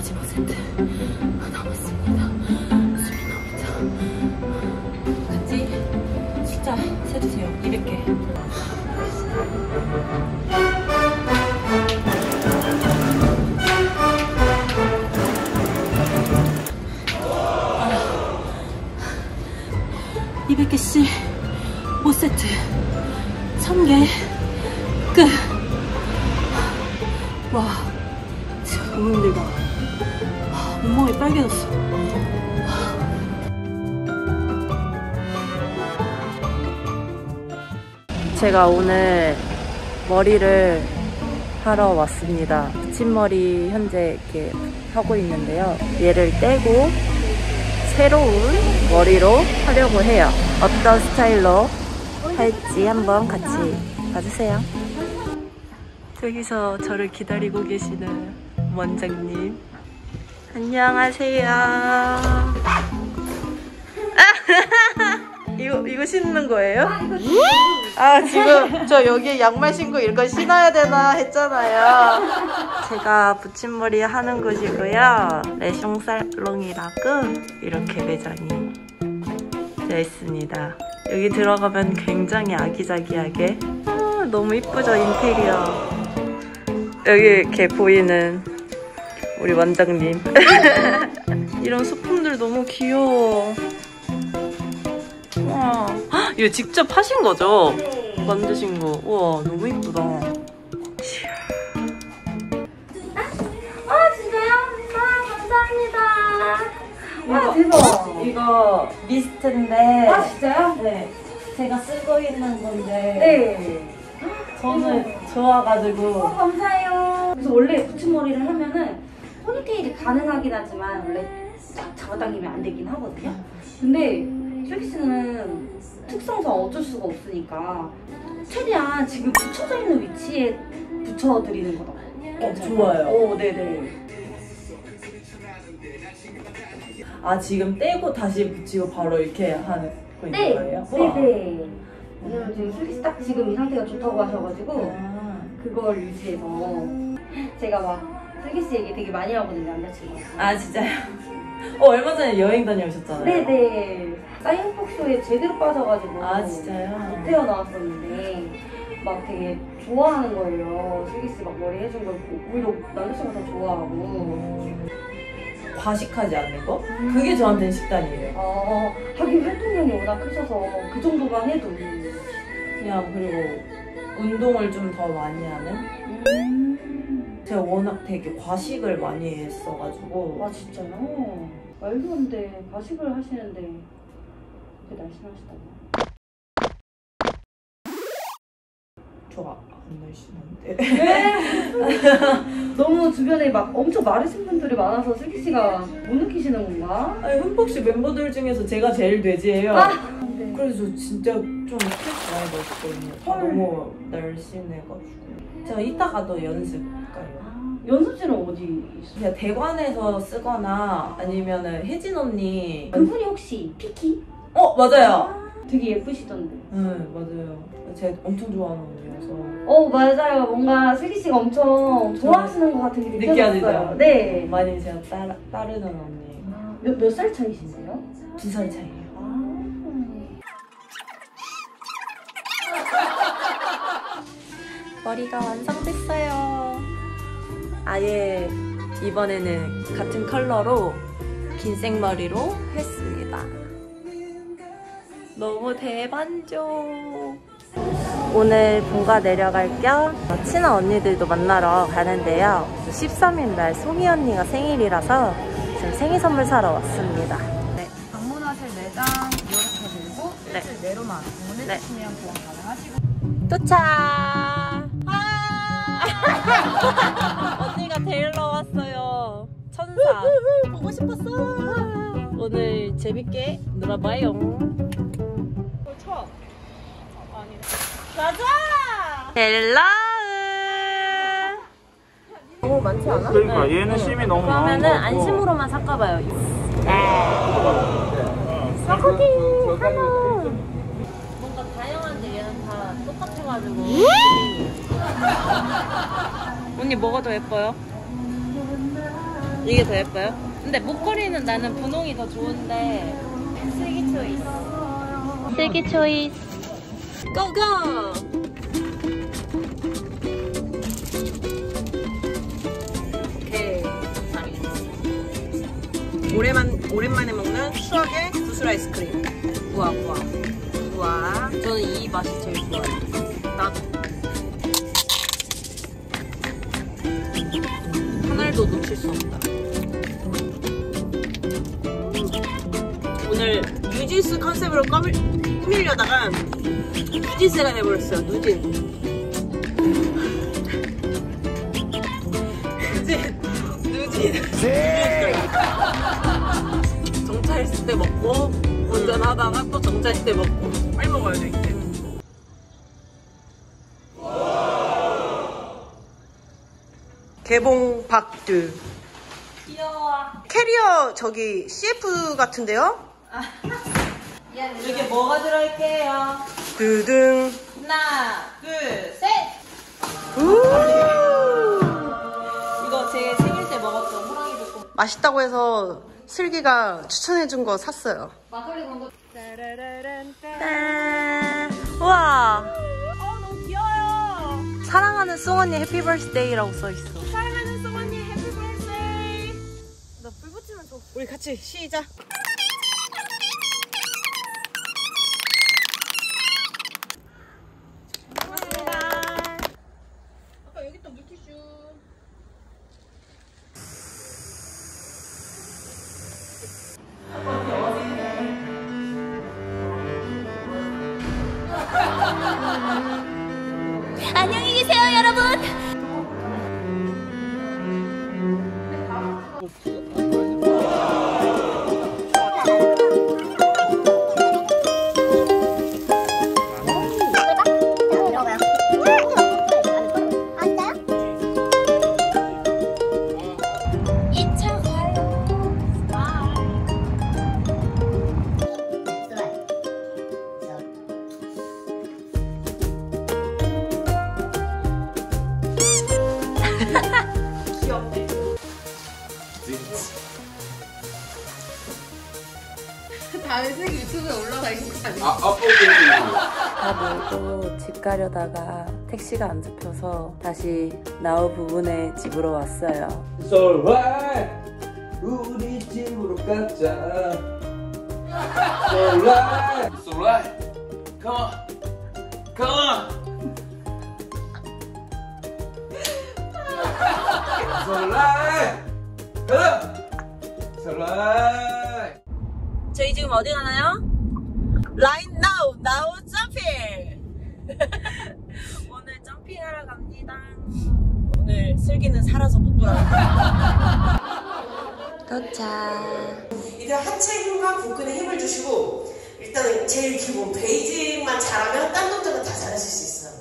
40% 남았습니다. 숨이 너무 차. 같이 숫자 세주세요. 200개. 아, 200개씩 5세트 1000개 끝. 와, 진짜 너무 힘들다. 온몸이 빨개졌어. 제가 오늘 머리를 하러 왔습니다. 붙임머리 현재 이렇게 하고 있는데요. 얘를 떼고 새로운 머리로 하려고 해요. 어떤 스타일로 할지 한번 같이 봐주세요. 저기서 저를 기다리고 계시는 원장님. 안녕하세요. 이거 신는 거예요? 아, 지금 저 여기 양말 신고 이거 신어야 되나 했잖아요. 제가 붙임머리 하는 곳이고요. 레숑살롱이라고 이렇게 매장이 되어 있습니다. 여기 들어가면 굉장히 아기자기하게 너무 이쁘죠, 인테리어. 여기 이렇게 보이는 우리 원장님. 이런 소품들 너무 귀여워. 와, 이거 직접 하신 거죠? 네. 만드신 거. 우와, 너무 이쁘다. 진짜요? 감사합니다. 와, 대박. 이거 미스트인데. 진짜요? 네. 제가 쓰고 있는 건데. 네. 저는 좋아가지고. 감사해요. 그래서 원래 붙임머리를 하면은 포니테일이 가능하긴 하지만 원래 쫙 잡아당기면 안 되긴 하거든요. 근데 슬기씨는 특성상 어쩔 수가 없으니까 최대한 지금 붙여져 있는 위치에 붙여드리는 거다. 좋아요. 네네. 아, 지금 떼고 다시 붙이고 바로 이렇게 하는 거예요? 네네. 왜냐면 지금 슬기씨 딱 지금 이 상태가 좋다고 하셔가지고 그걸 유지해서 제가 막 슬기씨 얘기 되게 많이 하거든요, 남자친구가. 아, 진짜요? 얼마 전에 여행 다녀오셨잖아요. 네네. 사이언폭쇼에 제대로 빠져가지고. 아, 진짜요? 못 태어나왔었는데 막 되게 좋아하는 거예요. 슬기씨 막 머리 해준 걸 오히려 남자친구가 더 좋아하고. 과식하지 않는 거? 그게 저한테는 식단이에요. 하긴 활동량이 워낙 크셔서 그 정도만 해도 그냥 그리고 운동을 좀 더 많이 하는? 제가 워낙 되게 과식을 많이 했어가지고. 아, 진짜요? 말도 안 돼. 과식을 하시는데 되게 날씬하시다고. 저 안 날씬한데. 너무 주변에 막 엄청 마르신 분들이 많아서 슬기씨가 못 느끼시는 건가? 아니, 흠뻑씨 멤버들 중에서 제가 제일 돼지예요. 네. 그래서 저 진짜 좀 스트레스 많이 받았거든요. 너무 날씬해가지고. 제가 이따가도 연습 가요. 연습실은 어디 있어요? 그냥 대관에서 쓰거나 아니면은 혜진 언니. 그분이 혹시 피키? 맞아요. 되게 예쁘시던데. 네, 맞아요. 제가 엄청 좋아하는 언니여서. 맞아요. 뭔가 슬기씨가 엄청 좋아하시는 것 같은 게 느껴졌어요. 느껴지죠? 네. 많이 제가 따르는 언니. 몇 살 차이신데요? 2살 차이에요. 머리가 완성됐어요. 아예 이번에는 같은 컬러로 긴 생머리로 했습니다. 너무 대반족. 오늘 본가 내려갈 겸 친한 언니들도 만나러 가는데요. 13일 날 송이 언니가 생일이라서 지금 생일 선물 사러 왔습니다. 네, 방문하실 매장 이렇게 들고 일주일 내로만 방문해주시면 보험 가능하시고. 도착! 언니가 데리러 왔어요. 천사. 보고 싶었어. 오늘 재밌게 놀아봐요. 쳐. 아니. 가자! 헬로! 너무 많지 않아? 그러니까 얘는 심이 너무 많은 그러면은 거 같고. 안심으로만 섞어봐요. 섞어기 하나. 뭔가 다양한데 얘는 다 똑같아가지고. 언니 뭐가 더 예뻐요? 이게 더 예뻐요? 근데 목걸이는 나는 분홍이 더 좋은데 슬기 초이스. 슬기 초이스. 고고! 오케이. 오랜만에 먹는 추억의 구슬 아이스크림. 우와. 저는 이 맛이 제일 좋아요. 나도. 하나도 놓칠 수 없다. 오늘 뉴진스 컨셉으로 꾸미려다가 뉴진스가 돼버렸어요. 뉴진. 정차했을 때 먹고 운전하다가 또 정차했을 때 먹고 빨리 먹어야 돼 이제. 개봉 박두. 귀여워. 캐리어 저기 CF 같은데요? 이게 뭐가 들어있게요? 두둥. 하나, 둘, 셋! 이거 제 생일 때 먹었던 호랑이 볶음. 맛있다고 해서 슬기가 추천해준 거 샀어요. 막걸리 광고. 우와. 너무 귀여워요. 사랑하는 송 언니 해피 버스데이라고 써있어. 사랑하는 송 언니 해피 버스데이. 나 불 붙이면 좋. 우리 같이 시작. 아까 여기 또 물티슈. 안녕히 계세요, 여러분. 다음에 슬기 유튜브에 올라가 있는 거 아니야? 다 놀고 집 가려다가 택시가 안 잡혀서 다시 나우 부부네 집으로 왔어요. It's alright. 우리 집으로 가자. It's alright. It's alright. Come on. Come on. It's alright. It's alright. 저희 지금 어디 가나요? Right now, now 점핑. 오늘 점핑하러 갑니다. 오늘 슬기는 살아서 못 돌아간다. 도착. 이제 하체 힘과 복근에 힘을 주시고 일단은 제일 기본 베이직만 잘하면 딴 동작은 다 잘하실 수 있어요.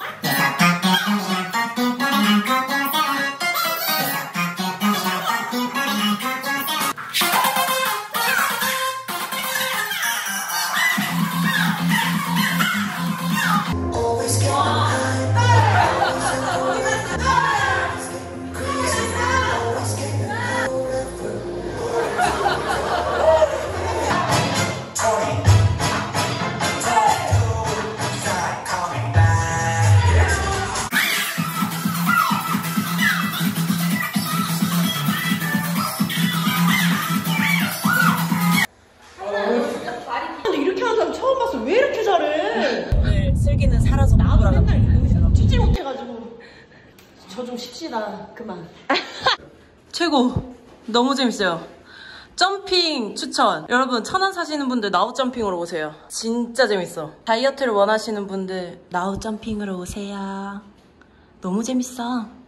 오늘 슬기는 살아서 못 돌아간다. 뛰지 못해가지고 저 좀 쉽시다. 그만. 최고. 너무 재밌어요. 점핑 추천. 여러분 천안 사시는 분들 나우 점핑으로 오세요. 진짜 재밌어. 다이어트를 원하시는 분들 나우 점핑으로 오세요. 너무 재밌어.